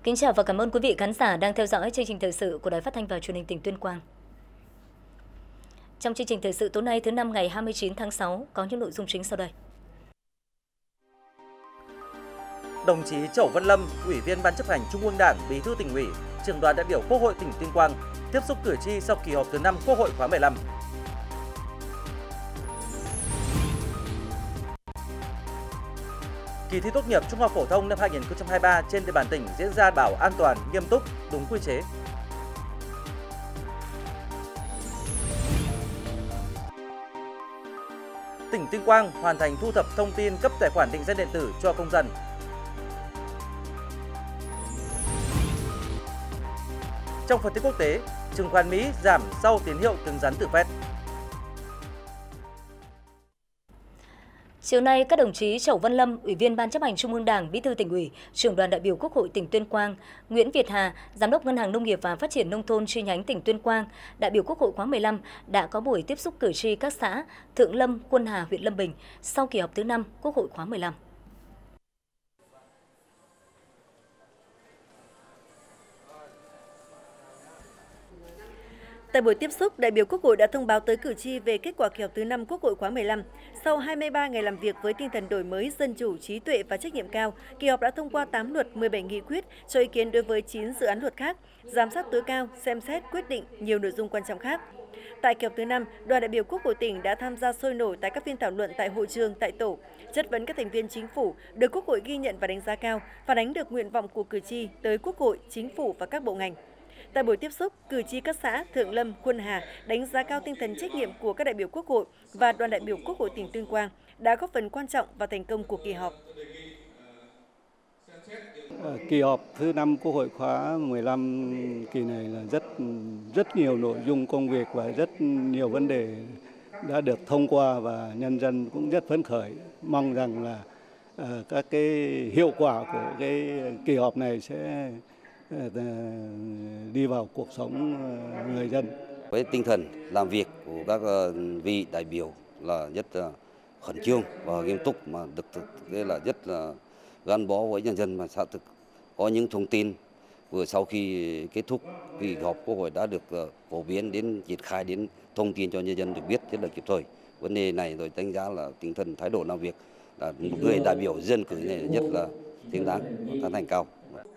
Kính chào và cảm ơn quý vị khán giả đang theo dõi chương trình thời sự của Đài Phát thanh và Truyền hình tỉnh Tuyên Quang. Trong chương trình thời sự tối nay thứ năm ngày 29 tháng 6 có những nội dung chính sau đây. Đồng chí Chẩu Văn Lâm, Ủy viên Ban chấp hành Trung ương Đảng, Bí thư Tỉnh ủy, Trưởng đoàn đại biểu Quốc hội tỉnh Tuyên Quang tiếp xúc cử tri sau kỳ họp thứ 5 Quốc hội khóa 15. Kỳ thi tốt nghiệp trung học phổ thông năm 2023 trên địa bàn tỉnh diễn ra bảo an toàn, nghiêm túc, đúng quy chế. Tỉnh Tuyên Quang hoàn thành thu thập thông tin cấp tài khoản định danh điện tử cho công dân. Trong phần tin quốc tế, chứng khoán Mỹ giảm sau tín hiệu cứng rắn từ Fed. Chiều nay, các đồng chí Chẩu Văn Lâm, Ủy viên Ban chấp hành Trung ương Đảng, Bí thư Tỉnh ủy, Trưởng đoàn đại biểu Quốc hội tỉnh Tuyên Quang, Nguyễn Việt Hà, Giám đốc Ngân hàng Nông nghiệp và Phát triển Nông thôn chi nhánh tỉnh Tuyên Quang, đại biểu Quốc hội khóa 15 đã có buổi tiếp xúc cử tri các xã Thượng Lâm, Quân Hà, huyện Lâm Bình sau kỳ họp thứ 5 Quốc hội khóa 15. Tại buổi tiếp xúc, đại biểu Quốc hội đã thông báo tới cử tri về kết quả kỳ họp thứ 5 Quốc hội khóa 15. Sau 23 ngày làm việc với tinh thần đổi mới, dân chủ, trí tuệ và trách nhiệm cao, kỳ họp đã thông qua 8 luật, 17 nghị quyết, cho ý kiến đối với 9 dự án luật khác, giám sát tối cao, xem xét, quyết định nhiều nội dung quan trọng khác. Tại kỳ họp thứ 5, đoàn đại biểu Quốc hội tỉnh đã tham gia sôi nổi tại các phiên thảo luận tại hội trường, tại tổ, chất vấn các thành viên chính phủ, được Quốc hội ghi nhận và đánh giá cao, phản ánh được nguyện vọng của cử tri tới Quốc hội, chính phủ và các bộ ngành. Tại buổi tiếp xúc, cử tri các xã Thượng Lâm, Quân Hà đánh giá cao tinh thần trách nhiệm của các đại biểu Quốc hội và đoàn đại biểu Quốc hội tỉnh Tuyên Quang đã góp phần quan trọng vào thành công của kỳ họp. Kỳ họp thứ 5 Quốc hội khóa 15 kỳ này là rất nhiều nội dung công việc và rất nhiều vấn đề đã được thông qua và nhân dân cũng rất phấn khởi. Mong rằng là các cái hiệu quả của cái kỳ họp này sẽ đi vào cuộc sống người dân. Với tinh thần làm việc của các vị đại biểu là rất khẩn trương và nghiêm túc, mà thực là rất là gắn bó với nhân dân, mà xác thực có những thông tin vừa sau khi kết thúc kỳ họp Quốc hội đã được phổ biến đến triển khai đến thông tin cho nhân dân được biết rất là kịp thời. Vấn đề này rồi đánh giá là tinh thần thái độ làm việc là một người đại biểu dân cử này rất là xứng đáng và tán thành cao.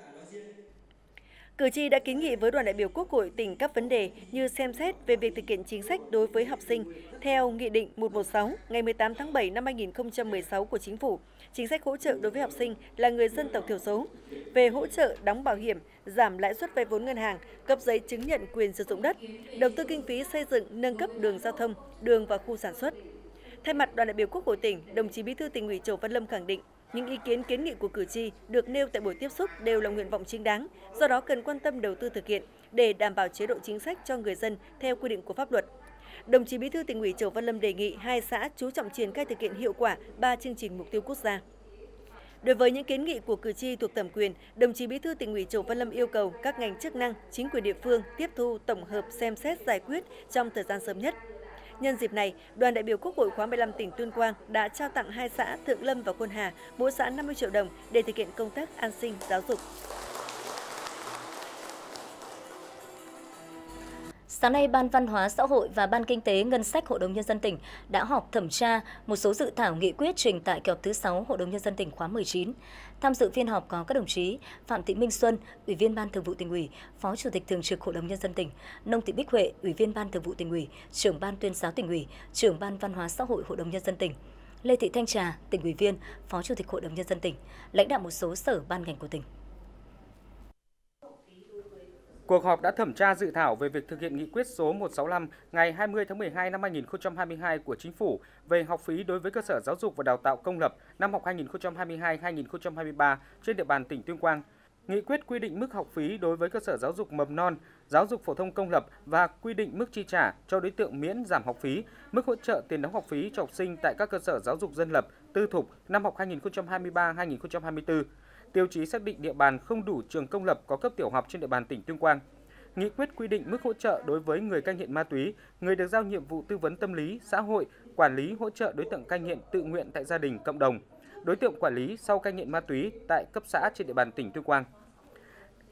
Cử tri đã kiến nghị với đoàn đại biểu Quốc hội tỉnh các vấn đề như xem xét về việc thực hiện chính sách đối với học sinh theo Nghị định 116 ngày 18 tháng 7 năm 2016 của Chính phủ, chính sách hỗ trợ đối với học sinh là người dân tộc thiểu số, về hỗ trợ đóng bảo hiểm, giảm lãi suất vay vốn ngân hàng, cấp giấy chứng nhận quyền sử dụng đất, đầu tư kinh phí xây dựng nâng cấp đường giao thông, đường và khu sản xuất. Thay mặt đoàn đại biểu Quốc hội tỉnh, đồng chí Bí thư Tỉnh ủy Chẩu Văn Lâm khẳng định những ý kiến kiến nghị của cử tri được nêu tại buổi tiếp xúc đều là nguyện vọng chính đáng, do đó cần quan tâm đầu tư thực hiện để đảm bảo chế độ chính sách cho người dân theo quy định của pháp luật. Đồng chí Bí thư Tỉnh ủy Chẩu Văn Lâm đề nghị hai xã chú trọng triển khai thực hiện hiệu quả 3 chương trình mục tiêu quốc gia. Đối với những kiến nghị của cử tri thuộc thẩm quyền, đồng chí Bí thư Tỉnh ủy Chẩu Văn Lâm yêu cầu các ngành chức năng, chính quyền địa phương tiếp thu, tổng hợp, xem xét, giải quyết trong thời gian sớm nhất. Nhân dịp này, đoàn đại biểu Quốc hội khóa 15 tỉnh Tuyên Quang đã trao tặng hai xã Thượng Lâm và Quân Hà mỗi xã 50 triệu đồng để thực hiện công tác an sinh giáo dục. Sáng nay, Ban Văn hóa Xã hội và Ban Kinh tế Ngân sách Hội đồng Nhân dân tỉnh đã họp thẩm tra một số dự thảo nghị quyết trình tại kỳ họp thứ 6 Hội đồng Nhân dân tỉnh khóa 19. Tham dự phiên họp có các đồng chí Phạm Thị Minh Xuân, Ủy viên Ban Thường vụ Tỉnh ủy, Phó Chủ tịch Thường trực Hội đồng Nhân dân tỉnh, Nông Thị Bích Huệ, Ủy viên Ban Thường vụ Tỉnh ủy, Trưởng Ban Tuyên giáo Tỉnh ủy, Trưởng Ban Văn hóa Xã hội Hội đồng Nhân dân tỉnh, Lê Thị Thanh Trà, Tỉnh ủy viên, Phó Chủ tịch Hội đồng Nhân dân tỉnh, lãnh đạo một số sở ban ngành của tỉnh. Cuộc họp đã thẩm tra dự thảo về việc thực hiện nghị quyết số 165 ngày 20 tháng 12 năm 2022 của Chính phủ về học phí đối với cơ sở giáo dục và đào tạo công lập năm học 2022-2023 trên địa bàn tỉnh Tuyên Quang. Nghị quyết quy định mức học phí đối với cơ sở giáo dục mầm non, giáo dục phổ thông công lập và quy định mức chi trả cho đối tượng miễn giảm học phí, mức hỗ trợ tiền đóng học phí cho học sinh tại các cơ sở giáo dục dân lập, tư thục năm học 2023-2024. Tiêu chí xác định địa bàn không đủ trường công lập có cấp tiểu học trên địa bàn tỉnh Tuyên Quang. Nghị quyết quy định mức hỗ trợ đối với người cai nghiện ma túy, người được giao nhiệm vụ tư vấn tâm lý, xã hội, quản lý hỗ trợ đối tượng cai nghiện tự nguyện tại gia đình, cộng đồng, đối tượng quản lý sau cai nghiện ma túy tại cấp xã trên địa bàn tỉnh Tuyên Quang.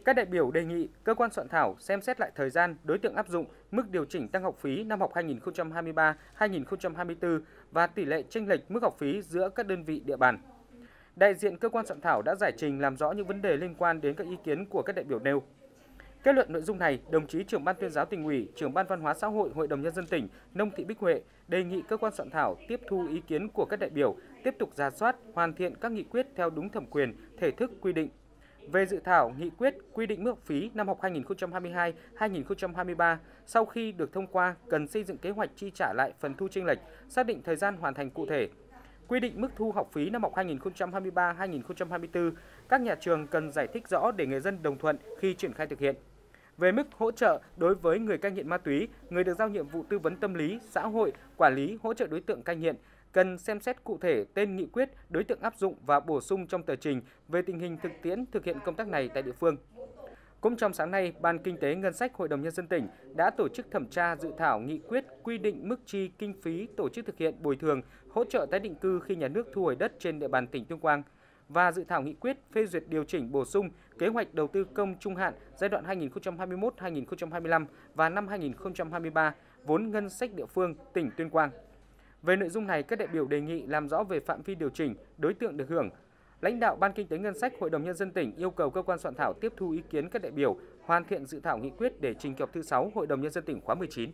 Các đại biểu đề nghị cơ quan soạn thảo xem xét lại thời gian, đối tượng áp dụng, mức điều chỉnh tăng học phí năm học 2023-2024 và tỷ lệ chênh lệch mức học phí giữa các đơn vị địa bàn. Đại diện cơ quan soạn thảo đã giải trình làm rõ những vấn đề liên quan đến các ý kiến của các đại biểu nêu. Kết luận nội dung này, đồng chí trưởng ban tuyên giáo Tỉnh ủy, trưởng ban văn hóa xã hội Hội đồng nhân dân tỉnh Nông Thị Bích Huệ đề nghị cơ quan soạn thảo tiếp thu ý kiến của các đại biểu, tiếp tục rà soát, hoàn thiện các nghị quyết theo đúng thẩm quyền, thể thức quy định. Về dự thảo nghị quyết quy định mức học phí năm học 2022-2023, sau khi được thông qua, cần xây dựng kế hoạch chi trả lại phần thu chênh lệch, xác định thời gian hoàn thành cụ thể. Quy định mức thu học phí năm học 2023-2024, các nhà trường cần giải thích rõ để người dân đồng thuận khi triển khai thực hiện. Về mức hỗ trợ đối với người cai nghiện ma túy, người được giao nhiệm vụ tư vấn tâm lý, xã hội, quản lý, hỗ trợ đối tượng cai nghiện, cần xem xét cụ thể tên nghị quyết, đối tượng áp dụng và bổ sung trong tờ trình về tình hình thực tiễn thực hiện công tác này tại địa phương. Cũng trong sáng nay, Ban Kinh tế Ngân sách Hội đồng Nhân dân tỉnh đã tổ chức thẩm tra dự thảo nghị quyết quy định mức chi kinh phí tổ chức thực hiện bồi thường, hỗ trợ tái định cư khi nhà nước thu hồi đất trên địa bàn tỉnh Tuyên Quang và dự thảo nghị quyết phê duyệt điều chỉnh bổ sung kế hoạch đầu tư công trung hạn giai đoạn 2021-2025 và năm 2023 vốn ngân sách địa phương tỉnh Tuyên Quang. Về nội dung này, các đại biểu đề nghị làm rõ về phạm vi điều chỉnh, đối tượng được hưởng. Lãnh đạo Ban Kinh tế Ngân sách Hội đồng Nhân dân tỉnh yêu cầu cơ quan soạn thảo tiếp thu ý kiến các đại biểu, hoàn thiện dự thảo nghị quyết để trình kỳ họp thứ 6 Hội đồng Nhân dân tỉnh khóa 19.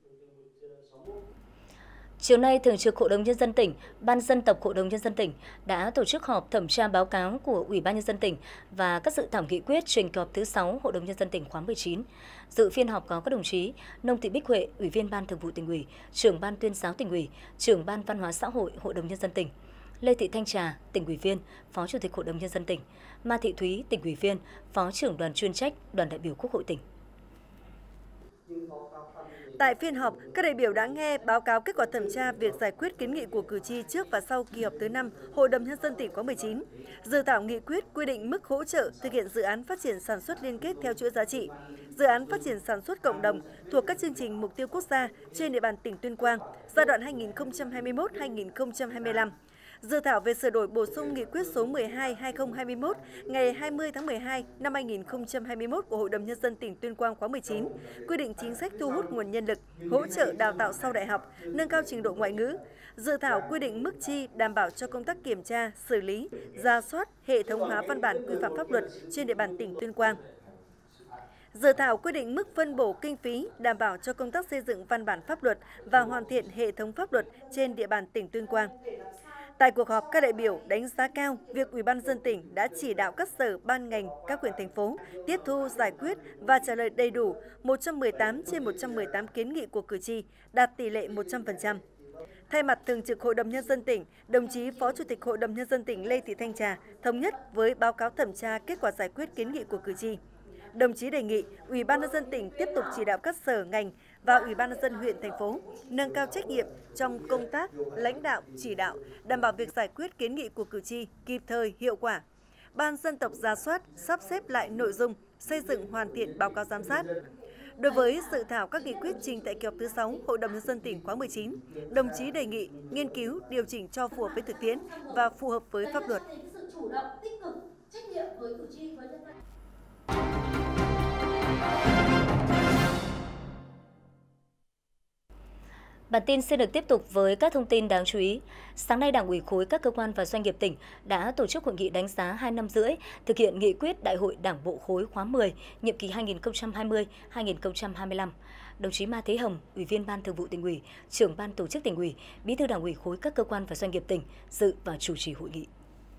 Chiều nay, Thường trực Hội đồng Nhân dân tỉnh, Ban Dân tộc Hội đồng Nhân dân tỉnh đã tổ chức họp thẩm tra báo cáo của Ủy ban Nhân dân tỉnh và các dự thảo nghị quyết trình kỳ họp thứ 6 Hội đồng Nhân dân tỉnh khóa 19. Dự phiên họp có các đồng chí Nông Thị Bích Huệ, Ủy viên Ban Thường vụ Tỉnh ủy, Trưởng Ban Tuyên giáo Tỉnh ủy, Trưởng Ban Văn hóa xã hội Hội đồng Nhân dân tỉnh, Lê Thị Thanh Trà, Tỉnh ủy viên, Phó Chủ tịch Hội đồng Nhân dân tỉnh, Ma Thị Thúy, Tỉnh ủy viên, Phó trưởng đoàn chuyên trách Đoàn đại biểu Quốc hội tỉnh. Tại phiên họp, các đại biểu đã nghe báo cáo kết quả thẩm tra việc giải quyết kiến nghị của cử tri trước và sau kỳ họp thứ 5 Hội đồng Nhân dân tỉnh khóa 19, dự thảo nghị quyết quy định mức hỗ trợ thực hiện dự án phát triển sản xuất liên kết theo chuỗi giá trị, dự án phát triển sản xuất cộng đồng thuộc các chương trình mục tiêu quốc gia trên địa bàn tỉnh Tuyên Quang giai đoạn 2021-2025. Dự thảo về sửa đổi bổ sung nghị quyết số 12/2021 ngày 20 tháng 12 năm 2021 của Hội đồng Nhân dân tỉnh Tuyên Quang khóa 19, quy định chính sách thu hút nguồn nhân lực, hỗ trợ đào tạo sau đại học, nâng cao trình độ ngoại ngữ. Dự thảo quy định mức chi đảm bảo cho công tác kiểm tra, xử lý, rà soát, hệ thống hóa văn bản quy phạm pháp luật trên địa bàn tỉnh Tuyên Quang. Dự thảo quy định mức phân bổ kinh phí đảm bảo cho công tác xây dựng văn bản pháp luật và hoàn thiện hệ thống pháp luật trên địa bàn tỉnh Tuyên Quang. Tại cuộc họp, các đại biểu đánh giá cao việc Ủy ban nhân dân tỉnh đã chỉ đạo các sở, ban ngành, các huyện, thành phố tiếp thu, giải quyết và trả lời đầy đủ 118 trên 118 kiến nghị của cử tri, đạt tỷ lệ 100%. Thay mặt Thường trực Hội đồng Nhân dân tỉnh, đồng chí Phó Chủ tịch Hội đồng Nhân dân tỉnh Lê Thị Thanh Trà thống nhất với báo cáo thẩm tra kết quả giải quyết kiến nghị của cử tri. Đồng chí đề nghị Ủy ban nhân dân tỉnh tiếp tục chỉ đạo các sở ngành và Ủy ban nhân dân huyện, thành phố nâng cao trách nhiệm trong công tác lãnh đạo, chỉ đạo, đảm bảo việc giải quyết kiến nghị của cử tri kịp thời, hiệu quả. Ban Dân tộc rà soát, sắp xếp lại nội dung, xây dựng hoàn thiện báo cáo giám sát. Đối với dự thảo các nghị quyết trình tại kỳ họp thứ 6 Hội đồng Nhân dân tỉnh khóa 19, đồng chí đề nghị nghiên cứu, điều chỉnh cho phù hợp với thực tiễn và phù hợp với pháp luật. Bản tin sẽ được tiếp tục với các thông tin đáng chú ý. Sáng nay, Đảng ủy khối các cơ quan và doanh nghiệp tỉnh đã tổ chức hội nghị đánh giá 2 năm rưỡi thực hiện nghị quyết Đại hội Đảng bộ khối khóa 10, nhiệm kỳ 2020-2025. Đồng chí Ma Thế Hồng, Ủy viên Ban Thường vụ Tỉnh ủy, Trưởng Ban Tổ chức Tỉnh ủy, Bí thư Đảng ủy khối các cơ quan và doanh nghiệp tỉnh dự và chủ trì hội nghị.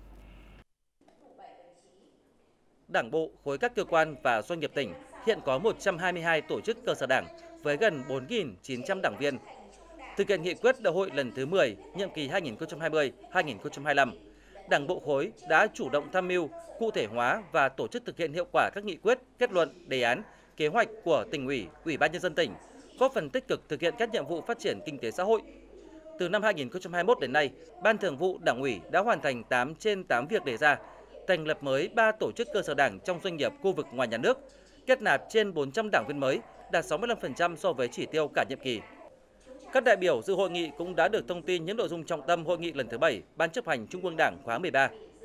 Đảng bộ khối các cơ quan và doanh nghiệp tỉnh hiện có 122 tổ chức cơ sở đảng với gần 4.900 đảng viên. Thực hiện nghị quyết Đại hội lần thứ 10, nhiệm kỳ 2020-2025, Đảng bộ khối đã chủ động tham mưu, cụ thể hóa và tổ chức thực hiện hiệu quả các nghị quyết, kết luận, đề án, kế hoạch của Tỉnh ủy, Ủy ban nhân dân tỉnh, góp phần tích cực thực hiện các nhiệm vụ phát triển kinh tế xã hội. Từ năm 2021 đến nay, Ban Thường vụ Đảng ủy đã hoàn thành 8 trên 8 việc đề ra, thành lập mới 3 tổ chức cơ sở đảng trong doanh nghiệp khu vực ngoài nhà nước, kết nạp trên 400 đảng viên mới, đạt 65% so với chỉ tiêu cả nhiệm kỳ. Các đại biểu dự hội nghị cũng đã được thông tin những nội dung trọng tâm hội nghị lần thứ 7 Ban chấp hành Trung ương Đảng khóa 13.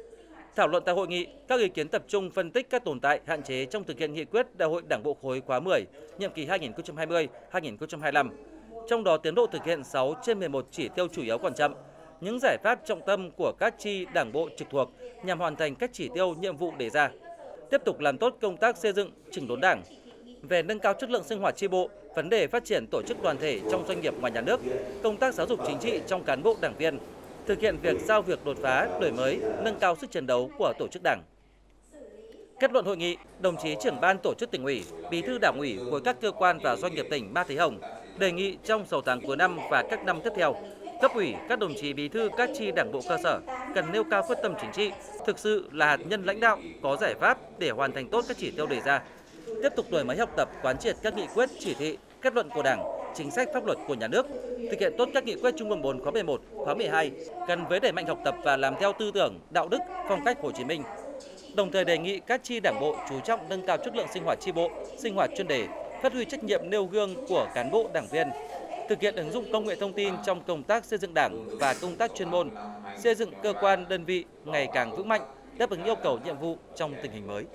Thảo luận tại hội nghị, các ý kiến tập trung phân tích các tồn tại, hạn chế trong thực hiện nghị quyết Đại hội Đảng bộ khối khóa 10, nhiệm kỳ 2020-2025. Trong đó tiến độ thực hiện 6 trên 11 chỉ tiêu chủ yếu còn chậm. Những giải pháp trọng tâm của các chi đảng bộ trực thuộc nhằm hoàn thành các chỉ tiêu nhiệm vụ đề ra. Tiếp tục làm tốt công tác xây dựng, chỉnh đốn Đảng. Về nâng cao chất lượng sinh hoạt chi bộ, vấn đề phát triển tổ chức đoàn thể trong doanh nghiệp ngoài nhà nước, công tác giáo dục chính trị trong cán bộ đảng viên, thực hiện việc giao việc đột phá, đổi mới, nâng cao sức chiến đấu của tổ chức Đảng. Kết luận hội nghị, đồng chí trưởng ban tổ chức Tỉnh ủy, Bí thư Đảng ủy khối các cơ quan và doanh nghiệp tỉnh Ma Thế Hồng đề nghị trong 6 tháng cuối năm và các năm tiếp theo, cấp ủy, các đồng chí bí thư các chi đảng bộ cơ sở cần nêu cao quyết tâm chính trị, thực sự là hạt nhân lãnh đạo, có giải pháp để hoàn thành tốt các chỉ tiêu đề ra. Tiếp tục đổi mới học tập, quán triệt các nghị quyết, chỉ thị, kết luận của Đảng, chính sách pháp luật của nhà nước, thực hiện tốt các nghị quyết Trung ương 4 khóa 11, khóa 12, gắn với đẩy mạnh học tập và làm theo tư tưởng, đạo đức, phong cách Hồ Chí Minh. Đồng thời đề nghị các chi đảng bộ chú trọng nâng cao chất lượng sinh hoạt chi bộ, sinh hoạt chuyên đề, phát huy trách nhiệm nêu gương của cán bộ đảng viên, thực hiện ứng dụng công nghệ thông tin trong công tác xây dựng Đảng và công tác chuyên môn, xây dựng cơ quan đơn vị ngày càng vững mạnh, đáp ứng yêu cầu nhiệm vụ trong tình hình mới.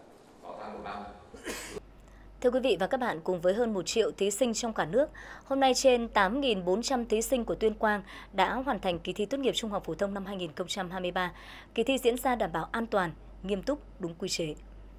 Thưa quý vị và các bạn, cùng với hơn 1 triệu thí sinh trong cả nước, hôm nay trên 8.400 thí sinh của Tuyên Quang đã hoàn thành kỳ thi tốt nghiệp trung học phổ thông năm 2023. Kỳ thi diễn ra đảm bảo an toàn, nghiêm túc, đúng quy chế.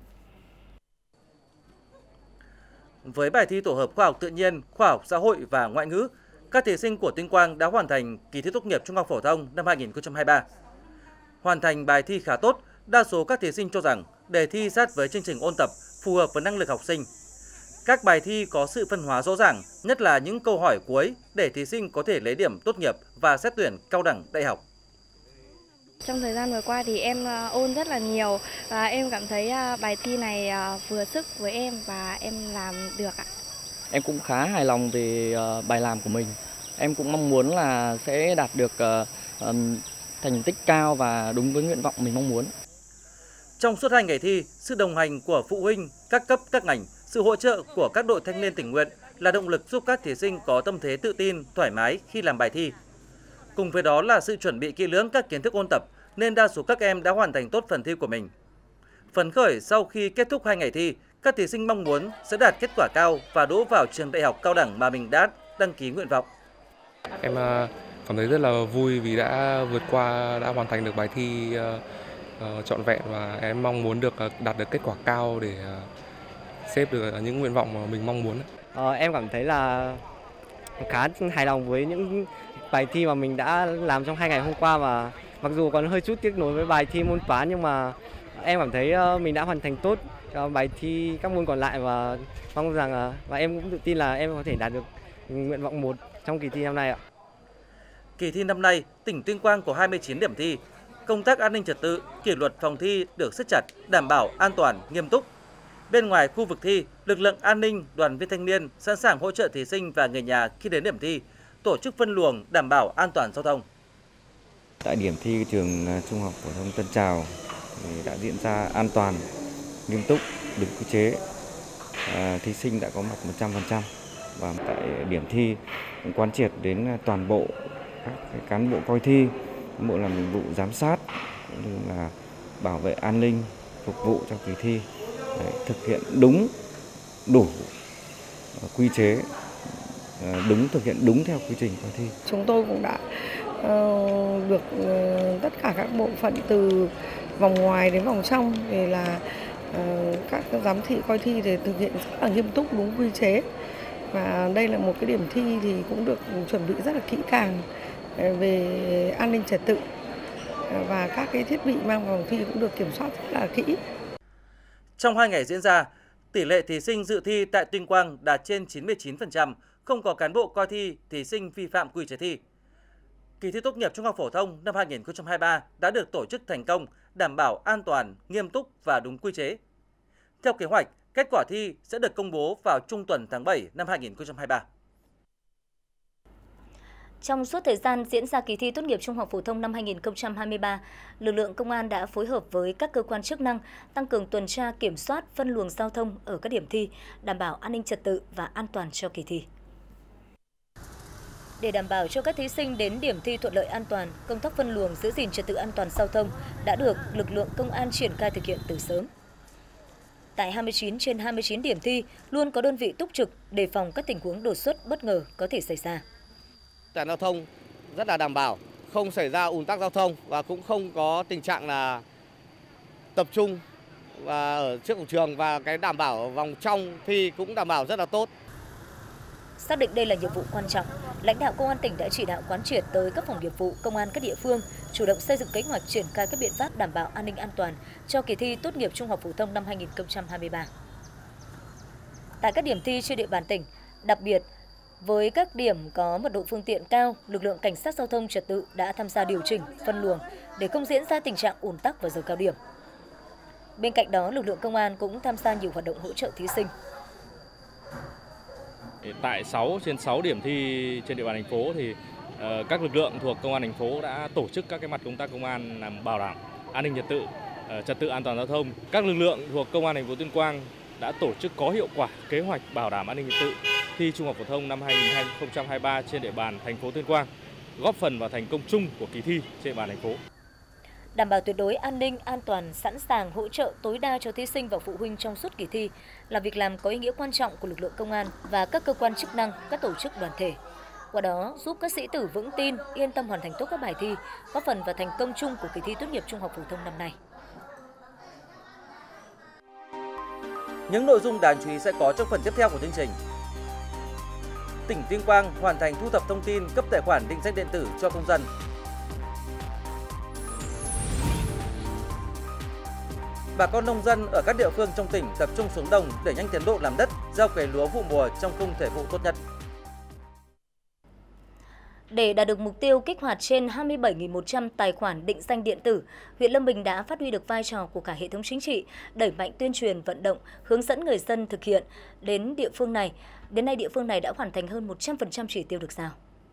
Với bài thi tổ hợp khoa học tự nhiên, khoa học xã hội và ngoại ngữ, các thí sinh của Tuyên Quang đã hoàn thành kỳ thi tốt nghiệp trung học phổ thông năm 2023. Hoàn thành bài thi khá tốt, đa số các thí sinh cho rằng đề thi sát với chương trình ôn tập, phù hợp với năng lực học sinh. Các bài thi có sự phân hóa rõ ràng, nhất là những câu hỏi cuối để thí sinh có thể lấy điểm tốt nghiệp và xét tuyển cao đẳng đại học. Trong thời gian vừa qua thì em ôn rất là nhiều và em cảm thấy bài thi này vừa sức với em và em làm được ạ. Em cũng khá hài lòng về bài làm của mình. Em cũng mong muốn là sẽ đạt được thành tích cao và đúng với nguyện vọng mình mong muốn. Trong suốt 2 ngày thi, sự đồng hành của phụ huynh, các cấp, các ngành, sự hỗ trợ của các đội thanh niên tình nguyện là động lực giúp các thí sinh có tâm thế tự tin, thoải mái khi làm bài thi. Cùng với đó là sự chuẩn bị kỹ lưỡng các kiến thức ôn tập, nên đa số các em đã hoàn thành tốt phần thi của mình. Phấn khởi sau khi kết thúc 2 ngày thi, các thí sinh mong muốn sẽ đạt kết quả cao và đỗ vào trường đại học cao đẳng mà mình đã đăng ký nguyện vọng. Em cảm thấy rất là vui vì đã vượt qua, đã hoàn thành được bài thi trọn vẹn và em mong muốn được đạt được kết quả cao để xếp được những nguyện vọng mà mình mong muốn. Em cảm thấy là khá hài lòng với những bài thi mà mình đã làm trong 2 ngày hôm qua, và mặc dù còn hơi chút tiếc nuối với bài thi môn toán nhưng mà em cảm thấy mình đã hoàn thành tốt cho bài thi các môn còn lại và mong rằng và em cũng tự tin là em có thể đạt được nguyện vọng 1 trong kỳ thi năm nay ạ. Kỳ thi năm nay, tỉnh Tuyên Quang có 29 điểm thi. Công tác an ninh trật tự, kỷ luật phòng thi được siết chặt, đảm bảo an toàn, nghiêm túc. Bên ngoài khu vực thi, lực lượng an ninh, đoàn viên thanh niên sẵn sàng hỗ trợ thí sinh và người nhà khi đến điểm thi, tổ chức phân luồng đảm bảo an toàn giao thông. Tại điểm thi trường Trung học phổ thông Tân Trào đã diễn ra an toàn, nghiêm túc, đúng quy chế. Thí sinh đã có mặt 100% và tại điểm thi cũng quán triệt đến toàn bộ các cán bộ coi thi, cán bộ làm nhiệm vụ giám sát cũng như là bảo vệ an ninh phục vụ cho kỳ thi, thực hiện đúng, đủ quy chế, thực hiện đúng theo quy trình coi thi. Chúng tôi cũng đã được tất cả các bộ phận từ vòng ngoài đến vòng trong để là các giám thị coi thi để thực hiện rất là nghiêm túc đúng quy chế, và đây là một cái điểm thi thì cũng được chuẩn bị rất là kỹ càng về an ninh trật tự và các cái thiết bị mang vào phòng thi cũng được kiểm soát rất là kỹ. Trong 2 ngày diễn ra, tỷ lệ thí sinh dự thi tại Tuyên Quang đạt trên 99%, không có cán bộ coi thi, thí sinh vi phạm quy chế thi. Kỳ thi tốt nghiệp trung học phổ thông năm 2023 đã được tổ chức thành công, đảm bảo an toàn, nghiêm túc và đúng quy chế. Theo kế hoạch, kết quả thi sẽ được công bố vào trung tuần tháng 7 năm 2023. Trong suốt thời gian diễn ra kỳ thi tốt nghiệp trung học phổ thông năm 2023, lực lượng công an đã phối hợp với các cơ quan chức năng tăng cường tuần tra kiểm soát, phân luồng giao thông ở các điểm thi, đảm bảo an ninh trật tự và an toàn cho kỳ thi. Để đảm bảo cho các thí sinh đến điểm thi thuận lợi an toàn, công tác phân luồng giữ gìn trật tự an toàn giao thông đã được lực lượng công an triển khai thực hiện từ sớm. Tại 29 trên 29 điểm thi, luôn có đơn vị túc trực đề phòng các tình huống đột xuất bất ngờ có thể xảy ra. An toàn giao thông rất là đảm bảo, không xảy ra ùn tắc giao thông và cũng không có tình trạng là tập trung và ở trước cổng trường, và cái đảm bảo vòng trong thi cũng đảm bảo rất là tốt. Xác định đây là nhiệm vụ quan trọng, lãnh đạo Công an tỉnh đã chỉ đạo quán triệt tới các phòng nghiệp vụ Công an các địa phương chủ động xây dựng kế hoạch triển khai các biện pháp đảm bảo an ninh an toàn cho kỳ thi tốt nghiệp trung học phổ thông năm 2023. Tại các điểm thi trên địa bàn tỉnh, đặc biệt với các điểm có mật độ phương tiện cao, lực lượng cảnh sát giao thông trật tự đã tham gia điều chỉnh, phân luồng để không diễn ra tình trạng ùn tắc vào giờ cao điểm. Bên cạnh đó, lực lượng công an cũng tham gia nhiều hoạt động hỗ trợ thí sinh. Tại 6 trên 6 điểm thi trên địa bàn thành phố thì các lực lượng thuộc Công an thành phố đã tổ chức các mặt công tác công an làm bảo đảm an ninh trật tự an toàn giao thông. Các lực lượng thuộc Công an thành phố Tuyên Quang đã tổ chức có hiệu quả kế hoạch bảo đảm an ninh trật tự thi Trung học phổ thông năm 2023 trên địa bàn thành phố Tuyên Quang, góp phần vào thành công chung của kỳ thi trên địa bàn thành phố. Đảm bảo tuyệt đối an ninh, an toàn, sẵn sàng hỗ trợ tối đa cho thí sinh và phụ huynh trong suốt kỳ thi là việc làm có ý nghĩa quan trọng của lực lượng công an và các cơ quan chức năng, các tổ chức đoàn thể. Qua đó giúp các sĩ tử vững tin, yên tâm hoàn thành tốt các bài thi, góp phần vào thành công chung của kỳ thi tốt nghiệp trung học phổ thông năm nay. Những nội dung đáng chú ý sẽ có trong phần tiếp theo của chương trình. Tỉnh Tuyên Quang hoàn thành thu thập thông tin cấp tài khoản định danh điện tử cho công dân. Bà con nông dân ở các địa phương trong tỉnh tập trung xuống đồng để nhanh tiến độ làm đất, gieo cấy lúa vụ mùa trong khung thời vụ tốt nhất. Để đạt được mục tiêu kích hoạt trên 27.100 tài khoản định danh điện tử, huyện Lâm Bình đã phát huy được vai trò của cả hệ thống chính trị, đẩy mạnh tuyên truyền, vận động, hướng dẫn người dân thực hiện. Đến nay địa phương này đã hoàn thành hơn 100% chỉ tiêu được giao.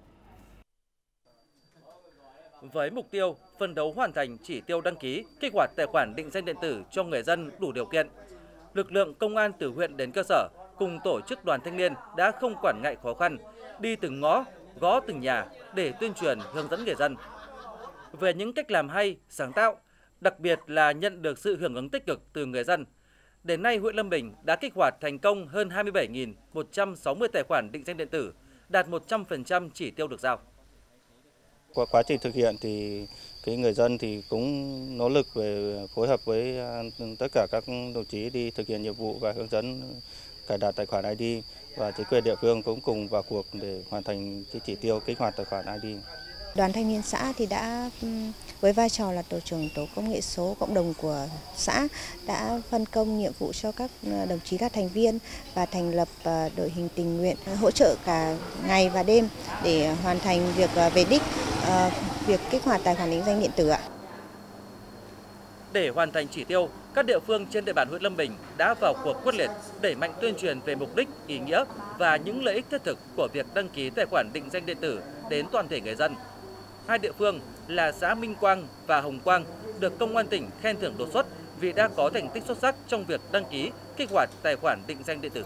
Với mục tiêu phấn đấu hoàn thành chỉ tiêu đăng ký, kích hoạt tài khoản định danh điện tử cho người dân đủ điều kiện, lực lượng công an từ huyện đến cơ sở cùng tổ chức đoàn thanh niên đã không quản ngại khó khăn, đi từng ngõ, gõ từng nhà để tuyên truyền hướng dẫn người dân về những cách làm hay, sáng tạo, đặc biệt là nhận được sự hưởng ứng tích cực từ người dân. Đến nay, huyện Lâm Bình đã kích hoạt thành công hơn 27.160 tài khoản định danh điện tử, đạt 100% chỉ tiêu được giao. Qua quá trình thực hiện thì người dân thì cũng nỗ lực về phối hợp với tất cả các đồng chí đi thực hiện nhiệm vụ và hướng dẫn cài đặt tài khoản ID, và chính quyền địa phương cũng cùng vào cuộc để hoàn thành cái chỉ tiêu kích hoạt tài khoản ID. Đoàn thanh niên xã thì đã với vai trò là tổ trưởng tổ công nghệ số cộng đồng của xã đã phân công nhiệm vụ cho các đồng chí là thành viên và thành lập đội hình tình nguyện hỗ trợ cả ngày và đêm để hoàn thành việc về đích việc kích hoạt tài khoản định danh điện tử ạ. Để hoàn thành chỉ tiêu, các địa phương trên địa bàn huyện Lâm Bình đã vào cuộc quyết liệt, đẩy mạnh tuyên truyền về mục đích, ý nghĩa và những lợi ích thiết thực của việc đăng ký tài khoản định danh điện tử đến toàn thể người dân. Hai địa phương là xã Minh Quang và Hồng Quang được Công an tỉnh khen thưởng đột xuất vì đã có thành tích xuất sắc trong việc đăng ký, kích hoạt tài khoản định danh điện tử.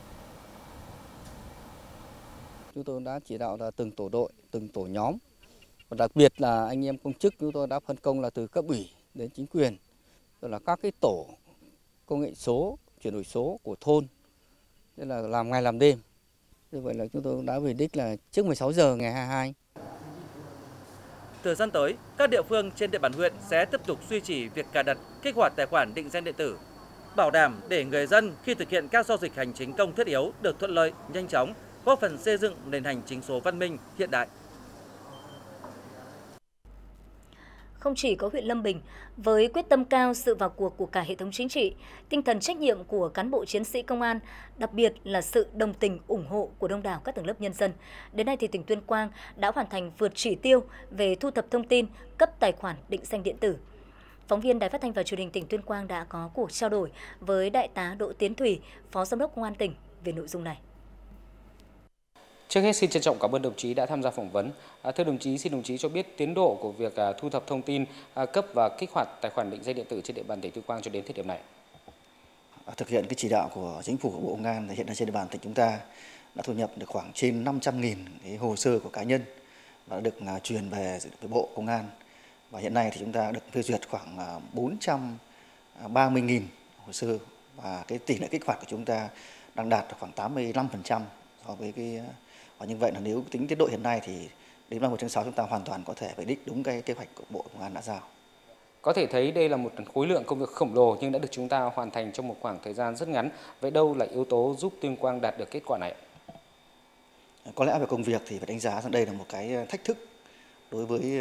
Chúng tôi đã chỉ đạo là từng tổ đội, từng tổ nhóm, và đặc biệt là anh em công chức chúng tôi đã phân công là từ cấp ủy đến chính quyền, rồi là các cái tổ công nghệ số, chuyển đổi số của thôn, tức là làm ngày làm đêm. Như vậy là chúng tôi đã về đích là trước 16 giờ ngày 22. Thời gian tới, các địa phương trên địa bàn huyện sẽ tiếp tục duy trì việc cài đặt, kích hoạt tài khoản định danh điện tử, bảo đảm để người dân khi thực hiện các giao dịch hành chính công thiết yếu được thuận lợi, nhanh chóng, góp phần xây dựng nền hành chính số văn minh, hiện đại. Không chỉ có huyện Lâm Bình, với quyết tâm cao, sự vào cuộc của cả hệ thống chính trị, tinh thần trách nhiệm của cán bộ chiến sĩ công an, đặc biệt là sự đồng tình, ủng hộ của đông đảo các tầng lớp nhân dân, đến nay thì tỉnh Tuyên Quang đã hoàn thành vượt chỉ tiêu về thu thập thông tin, cấp tài khoản định danh điện tử. Phóng viên Đài Phát thanh và Truyền hình tỉnh Tuyên Quang đã có cuộc trao đổi với Đại tá Đỗ Tiến Thủy, Phó Giám đốc Công an tỉnh về nội dung này. Trước hết xin trân trọng cảm ơn đồng chí đã tham gia phỏng vấn. Thưa đồng chí, xin đồng chí cho biết tiến độ của việc thu thập thông tin, cấp và kích hoạt tài khoản định danh điện tử trên địa bàn tỉnh Tuyên Quang cho đến thời điểm này. Thực hiện cái chỉ đạo của Chính phủ, của Bộ Công an hiện nay trên địa bàn tỉnh chúng ta đã thu nhập được khoảng trên 500.000 cái hồ sơ của cá nhân và được truyền về Bộ Công an. Và hiện nay thì chúng ta được phê duyệt khoảng 430.000 hồ sơ và cái tỷ lệ kích hoạt của chúng ta đang đạt được khoảng 85% so với cái, và như vậy là nếu tính tiến độ hiện nay thì đến 31 tháng 6 chúng ta hoàn toàn có thể về đích đúng cái kế hoạch của Bộ Công an đã giao. Có thể thấy đây là một khối lượng công việc khổng lồ nhưng đã được chúng ta hoàn thành trong một khoảng thời gian rất ngắn. Vậy đâu là yếu tố giúp Tuyên Quang đạt được kết quả này? Có lẽ về công việc thì phải đánh giá rằng đây là một cái thách thức đối với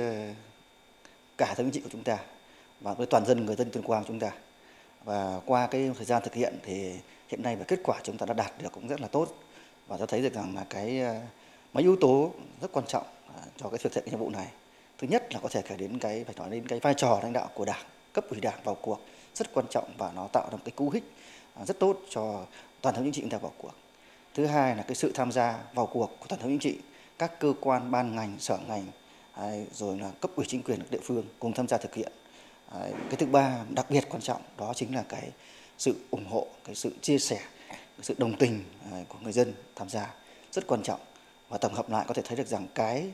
cả hệ thống chính trị của chúng ta và với toàn dân người dân Tuyên Quang chúng ta. Và qua cái thời gian thực hiện thì hiện nay về kết quả chúng ta đã đạt được cũng rất là tốt và cho thấy được rằng là cái mấy yếu tố rất quan trọng cho cái thực hiện cái nhiệm vụ này. Thứ nhất là có thể kể đến cái phải nói đến cái vai trò lãnh đạo của Đảng, cấp ủy Đảng vào cuộc rất quan trọng và nó tạo ra một cái cú hích rất tốt cho toàn thống chính trị chúng ta vào cuộc. Thứ hai là cái sự tham gia vào cuộc của toàn thống chính trị, các cơ quan ban ngành, sở ngành, rồi là cấp ủy chính quyền địa phương cùng tham gia thực hiện. Cái thứ ba đặc biệt quan trọng đó chính là cái sự ủng hộ, cái sự chia sẻ, cái sự đồng tình của người dân tham gia rất quan trọng. Và tổng hợp lại có thể thấy được rằng cái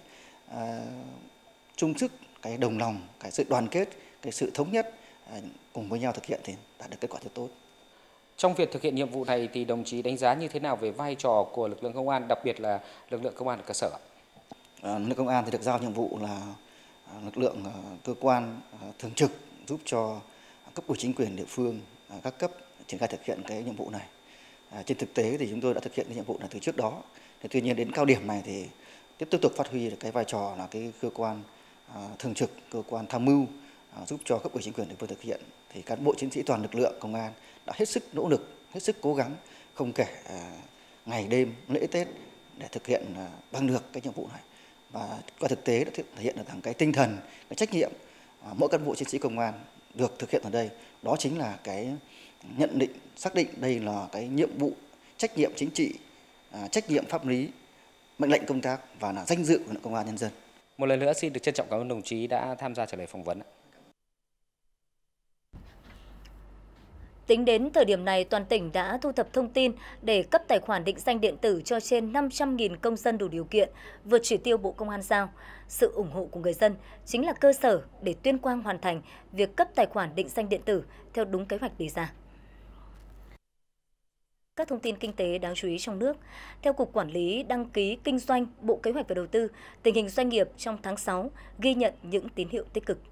chung sức, cái đồng lòng, cái sự đoàn kết, cái sự thống nhất cùng với nhau thực hiện thì đạt được kết quả rất tốt. Trong việc thực hiện nhiệm vụ này thì đồng chí đánh giá như thế nào về vai trò của lực lượng công an, đặc biệt là lực lượng công an ở cơ sở? Lực lượng công an thì được giao nhiệm vụ là lực lượng cơ quan thường trực giúp cho cấp ủy chính quyền địa phương các cấp triển khai thực hiện cái nhiệm vụ này. Trên thực tế thì chúng tôi đã thực hiện cái nhiệm vụ này từ trước đó. Tuy nhiên đến cao điểm này thì tiếp tục phát huy được cái vai trò là cái cơ quan thường trực, cơ quan tham mưu giúp cho cấp ủy chính quyền địa phương thực hiện. Thì cán bộ chiến sĩ toàn lực lượng công an đã hết sức nỗ lực, hết sức cố gắng, không kể ngày đêm, lễ Tết để thực hiện bằng được cái nhiệm vụ này. Và qua thực tế đã thể hiện được rằng cái tinh thần, cái trách nhiệm mỗi cán bộ chiến sĩ công an được thực hiện ở đây, đó chính là cái nhận định, xác định đây là cái nhiệm vụ, trách nhiệm chính trị, trách nhiệm pháp lý, mệnh lệnh công tác và là danh dự của lực lượng công an nhân dân. Một lần nữa xin được trân trọng cảm ơn đồng chí đã tham gia trả lời phỏng vấn. Tính đến thời điểm này, toàn tỉnh đã thu thập thông tin để cấp tài khoản định danh điện tử cho trên 500.000 công dân đủ điều kiện, vượt chỉ tiêu Bộ Công an giao. Sự ủng hộ của người dân chính là cơ sở để Tuyên Quang hoàn thành việc cấp tài khoản định danh điện tử theo đúng kế hoạch đề ra. Các thông tin kinh tế đáng chú ý trong nước. Theo Cục Quản lý Đăng ký Kinh doanh, Bộ Kế hoạch và Đầu tư, tình hình doanh nghiệp trong tháng 6 ghi nhận những tín hiệu tích cực.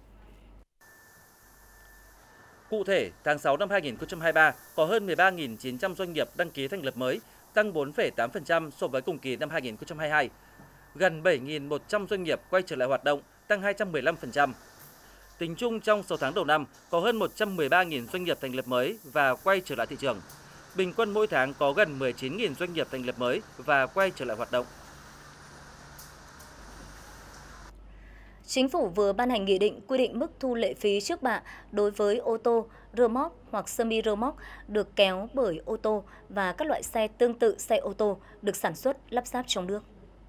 Cụ thể, tháng 6 năm 2023 có hơn 13.900 doanh nghiệp đăng ký thành lập mới, tăng 4,8% so với cùng kỳ năm 2022. Gần 7.100 doanh nghiệp quay trở lại hoạt động, tăng 215%. Tính chung trong 6 tháng đầu năm, có hơn 113.000 doanh nghiệp thành lập mới và quay trở lại thị trường. Bình quân mỗi tháng có gần 19.000 doanh nghiệp thành lập mới và quay trở lại hoạt động. Chính phủ vừa ban hành nghị định quy định mức thu lệ phí trước bạ đối với ô tô, rơ moóc hoặc semi-rơ moóc được kéo bởi ô tô và các loại xe tương tự xe ô tô được sản xuất lắp ráp trong nước.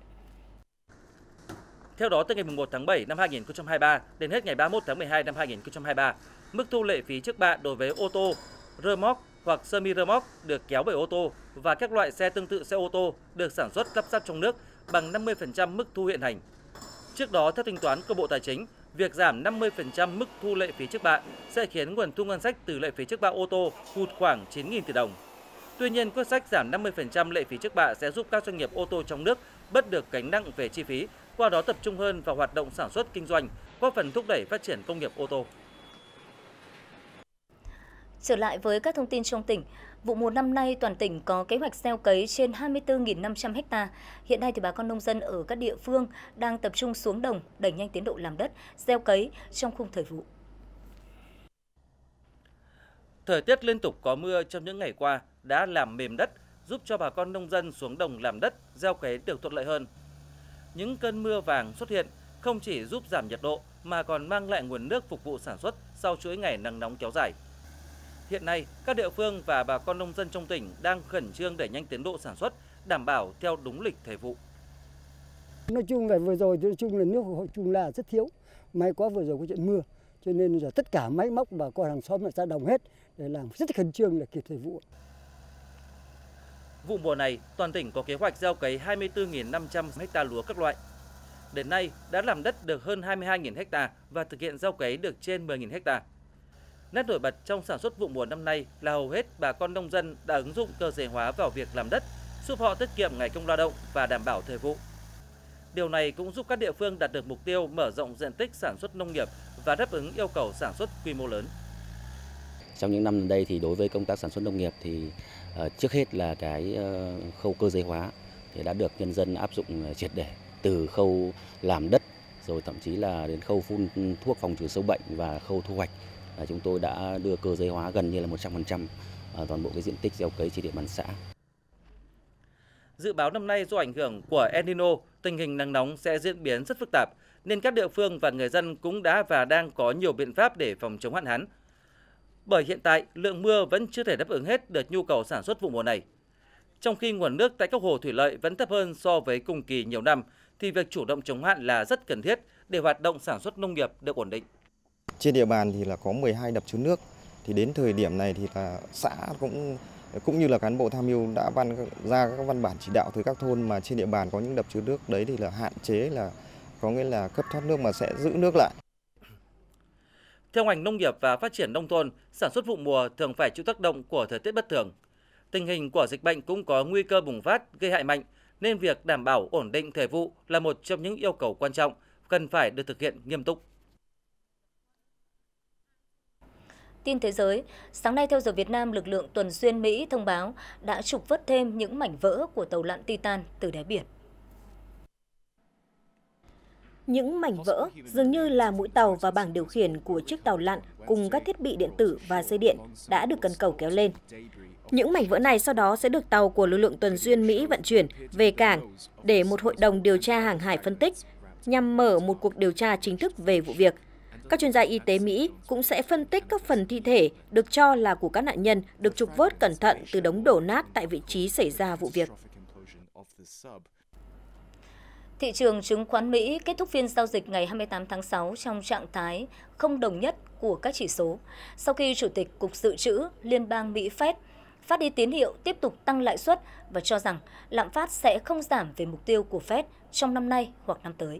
Theo đó, từ ngày 1 tháng 7 năm 2023 đến hết ngày 31 tháng 12 năm 2023, mức thu lệ phí trước bạ đối với ô tô, rơ moóc hoặc semi-rơ moóc được kéo bởi ô tô và các loại xe tương tự xe ô tô được sản xuất lắp ráp trong nước bằng 50% mức thu hiện hành. Trước đó, theo tính toán của Bộ Tài chính, việc giảm 50% mức thu lệ phí trước bạ sẽ khiến nguồn thu ngân sách từ lệ phí trước bạ ô tô hụt khoảng 9.000 tỷ đồng. Tuy nhiên, quyết sách giảm 50% lệ phí trước bạ sẽ giúp các doanh nghiệp ô tô trong nước bớt được gánh nặng về chi phí, qua đó tập trung hơn vào hoạt động sản xuất kinh doanh, góp phần thúc đẩy phát triển công nghiệp ô tô. Trở lại với các thông tin trong tỉnh, vụ mùa năm nay toàn tỉnh có kế hoạch gieo cấy trên 24.500 ha. Hiện nay thì bà con nông dân ở các địa phương đang tập trung xuống đồng đẩy nhanh tiến độ làm đất, gieo cấy trong khung thời vụ. Thời tiết liên tục có mưa trong những ngày qua đã làm mềm đất, giúp cho bà con nông dân xuống đồng làm đất, gieo cấy được thuận lợi hơn. Những cơn mưa vàng xuất hiện không chỉ giúp giảm nhiệt độ mà còn mang lại nguồn nước phục vụ sản xuất sau chuỗi ngày nắng nóng kéo dài. Hiện nay, các địa phương và bà con nông dân trong tỉnh đang khẩn trương đẩy nhanh tiến độ sản xuất, đảm bảo theo đúng lịch thời vụ. Nói chung là vừa rồi là nước hội chung là rất thiếu. May quá vừa rồi có chuyện mưa, cho nên giờ tất cả máy móc bà con hàng xóm lại ra đồng hết để làm rất khẩn trương để kịp thời vụ. Vụ mùa này, toàn tỉnh có kế hoạch gieo cấy 24.500 ha lúa các loại. Đến nay đã làm đất được hơn 22.000 ha và thực hiện gieo cấy được trên 10.000 ha. Nét nổi bật trong sản xuất vụ mùa năm nay là hầu hết bà con nông dân đã ứng dụng cơ giới hóa vào việc làm đất, giúp họ tiết kiệm ngày công lao động và đảm bảo thời vụ. Điều này cũng giúp các địa phương đạt được mục tiêu mở rộng diện tích sản xuất nông nghiệp và đáp ứng yêu cầu sản xuất quy mô lớn. Trong những năm gần đây thì đối với công tác sản xuất nông nghiệp thì trước hết là cái khâu cơ giới hóa thì đã được nhân dân áp dụng triệt để, từ khâu làm đất rồi thậm chí là đến khâu phun thuốc phòng trừ sâu bệnh và khâu thu hoạch. Chúng tôi đã đưa cơ giới hóa gần như là 100% toàn bộ cái diện tích gieo cấy trên địa bàn xã. Dự báo năm nay do ảnh hưởng của El Nino, tình hình nắng nóng sẽ diễn biến rất phức tạp, nên các địa phương và người dân cũng đã và đang có nhiều biện pháp để phòng chống hạn hán. Bởi hiện tại, lượng mưa vẫn chưa thể đáp ứng hết được nhu cầu sản xuất vụ mùa này. Trong khi nguồn nước tại các hồ thủy lợi vẫn thấp hơn so với cùng kỳ nhiều năm, thì việc chủ động chống hạn là rất cần thiết để hoạt động sản xuất nông nghiệp được ổn định. Trên địa bàn thì là có 12 đập chứa nước, thì đến thời điểm này thì là xã cũng như là cán bộ tham mưu đã ra các văn bản chỉ đạo từ các thôn mà trên địa bàn có những đập chứa nước đấy thì là hạn chế, là có nghĩa là cấp thoát nước mà sẽ giữ nước lại. Theo ngành nông nghiệp và phát triển nông thôn, sản xuất vụ mùa thường phải chịu tác động của thời tiết bất thường. Tình hình của dịch bệnh cũng có nguy cơ bùng phát gây hại mạnh, nên việc đảm bảo ổn định thời vụ là một trong những yêu cầu quan trọng cần phải được thực hiện nghiêm túc. Tin thế giới, sáng nay theo giờ Việt Nam, lực lượng tuần xuyên Mỹ thông báo đã trục vớt thêm những mảnh vỡ của tàu lặn Titan từ đáy biển. Những mảnh vỡ dường như là mũi tàu và bảng điều khiển của chiếc tàu lặn cùng các thiết bị điện tử và dây điện đã được cần cầu kéo lên. Những mảnh vỡ này sau đó sẽ được tàu của lực lượng tuần xuyên Mỹ vận chuyển về cảng để một hội đồng điều tra hàng hải phân tích nhằm mở một cuộc điều tra chính thức về vụ việc. Các chuyên gia y tế Mỹ cũng sẽ phân tích các phần thi thể được cho là của các nạn nhân được trục vớt cẩn thận từ đống đổ nát tại vị trí xảy ra vụ việc. Thị trường chứng khoán Mỹ kết thúc phiên giao dịch ngày 28 tháng 6 trong trạng thái không đồng nhất của các chỉ số, sau khi Chủ tịch Cục Dự trữ Liên bang Mỹ Fed phát đi tín hiệu tiếp tục tăng lãi suất và cho rằng lạm phát sẽ không giảm về mục tiêu của Fed trong năm nay hoặc năm tới.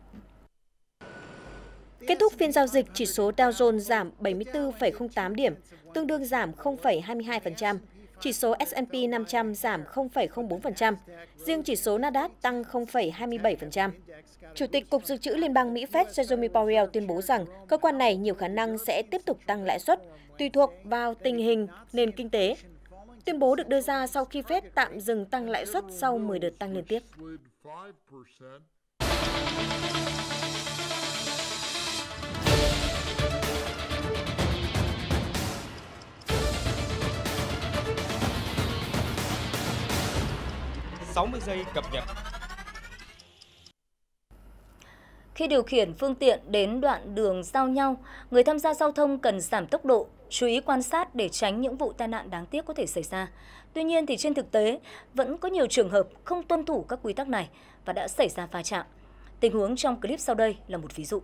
Kết thúc phiên giao dịch, chỉ số Dow Jones giảm 74,08 điểm, tương đương giảm 0,22%. Chỉ số S&P 500 giảm 0,04%, riêng chỉ số Nasdaq tăng 0,27%. Chủ tịch Cục Dự trữ Liên bang Mỹ Fed Jerome Powell tuyên bố rằng cơ quan này nhiều khả năng sẽ tiếp tục tăng lãi suất, tùy thuộc vào tình hình nền kinh tế. Tuyên bố được đưa ra sau khi Fed tạm dừng tăng lãi suất sau 10 đợt tăng liên tiếp. Giây cập nhật. Khi điều khiển phương tiện đến đoạn đường giao nhau, người tham gia giao thông cần giảm tốc độ, chú ý quan sát để tránh những vụ tai nạn đáng tiếc có thể xảy ra. Tuy nhiên thì trên thực tế vẫn có nhiều trường hợp không tuân thủ các quy tắc này và đã xảy ra va chạm. Tình huống trong clip sau đây là một ví dụ.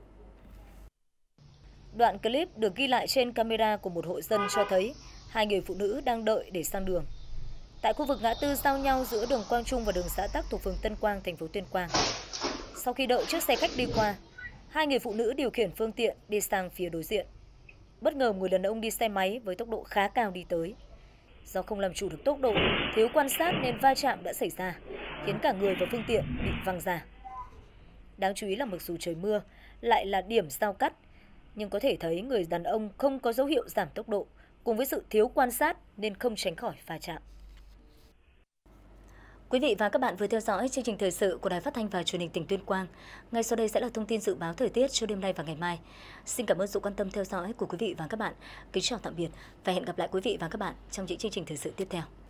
Đoạn clip được ghi lại trên camera của một hộ dân cho thấy hai người phụ nữ đang đợi để sang đường tại khu vực ngã tư giao nhau giữa đường Quang Trung và đường Xã Tắc thuộc phường Tân Quang, thành phố Tuyên Quang. Sau khi đợi chiếc xe khách đi qua, hai người phụ nữ điều khiển phương tiện đi sang phía đối diện. Bất ngờ một người đàn ông đi xe máy với tốc độ khá cao đi tới. Do không làm chủ được tốc độ, thiếu quan sát nên va chạm đã xảy ra, khiến cả người và phương tiện bị văng ra. Đáng chú ý là mặc dù trời mưa, lại là điểm giao cắt, nhưng có thể thấy người đàn ông không có dấu hiệu giảm tốc độ, cùng với sự thiếu quan sát nên không tránh khỏi va chạm. Quý vị và các bạn vừa theo dõi chương trình thời sự của Đài Phát thanh và Truyền hình tỉnh Tuyên Quang. Ngay sau đây sẽ là thông tin dự báo thời tiết cho đêm nay và ngày mai. Xin cảm ơn sự quan tâm theo dõi của quý vị và các bạn. Kính chào tạm biệt và hẹn gặp lại quý vị và các bạn trong những chương trình thời sự tiếp theo.